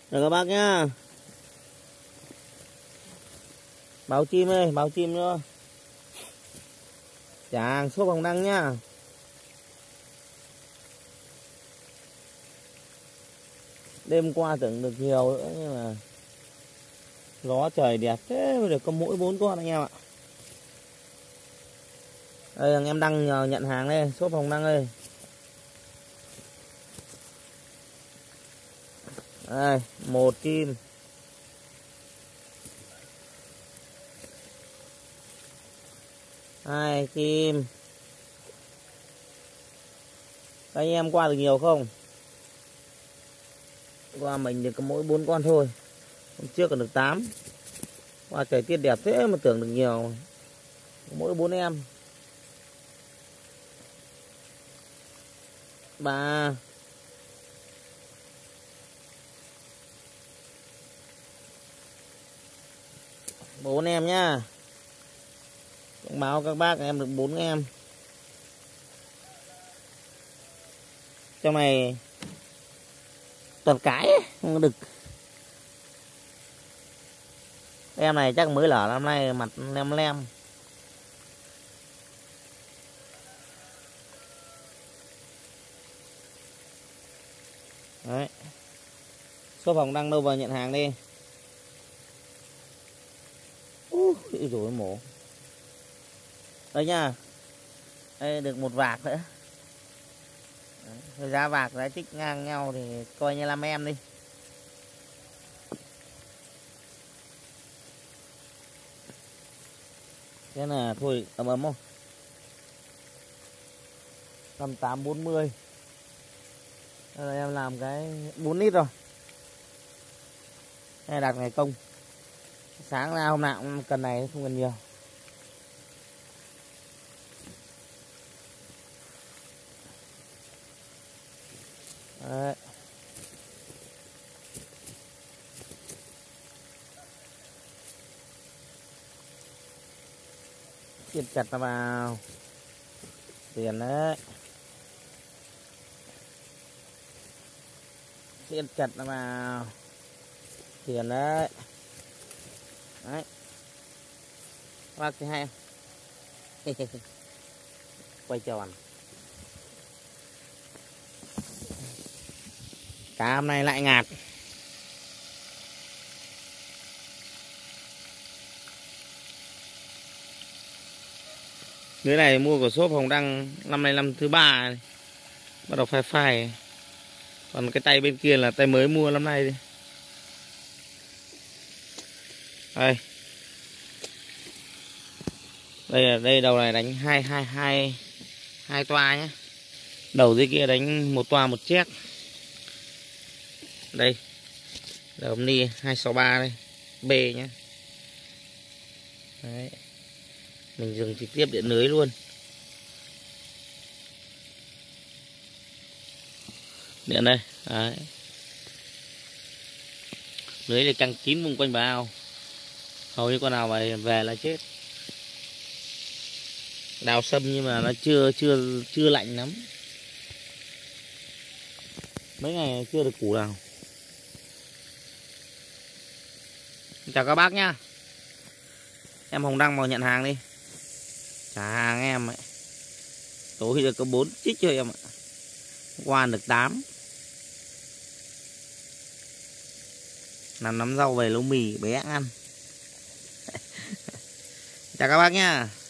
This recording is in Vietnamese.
Được các bác nhá. Báo chim ơi, báo chim nữa. Trả hàng shop Hồng Đăng nhá. Đêm qua tưởng được nhiều nữa nhưng mà gió trời đẹp thế mới được có mỗi 4 con anh em ạ. Đây anh em Đăng nhờ nhận hàng đây, shop Hồng Đăng ơi. Đây, 1 chim. 2 chim. Các anh em qua được nhiều không? Qua mình thì có mỗi 4 con thôi. Hôm trước còn được 8. Qua thời tiết đẹp thế mà tưởng được nhiều. Mỗi 4 em. 3. 4 em nhá. Thông báo các bác em được 4 em. Trong này toàn cái ấy, không có đực. Em này chắc mới lở năm nay mặt lem lem. Đấy. Shop Hồng Đăng đâu vào nhận hàng đi. Ui dồi mổ. Đây nha. Đây được một vạc nữa. Đấy. Giá vạc giá trích ngang nhau thì coi như 5 em đi. Thế là thôi ấm ấm không? 5840. Đây là em làm cái 4 lít rồi. Đây đặt ngày công. Sáng ra hôm nào cũng cần này, không cần nhiều. Đấy. Siết chặt nó vào. Tiền đấy. Siết chặt nó vào. Tiền đấy. Đấy. Bác thì hay không? Quay tròn. Cá hôm nay lại ngạt. Lưới này mua của shop Hồng Đăng năm nay năm thứ 3 này. Bắt đầu phai phai. Còn cái tay bên kia là tay mới mua năm nay đi. Đây. Đây đầu này đánh hai toa nhé. Đầu dưới kia đánh một toa một chét. Đây. Đầu ni 263 đây. B nhé. Đấy. Mình dùng trực tiếp điện lưới luôn. Điện đây. Đấy. Lưới thì căng kín vùng quanh bờ ao. Hầu như con nào về là chết. Đào sâm nhưng mà nó chưa lạnh lắm. Mấy ngày chưa được củ nào. Chào các bác nhá. Em Hồng Đăng vào nhận hàng đi. Trả hàng em ấy. Tối được có 4 chích thôi em ạ. Qua được 8. Làm nắm rau về nấu mì bé ăn. Chào các bác nhá.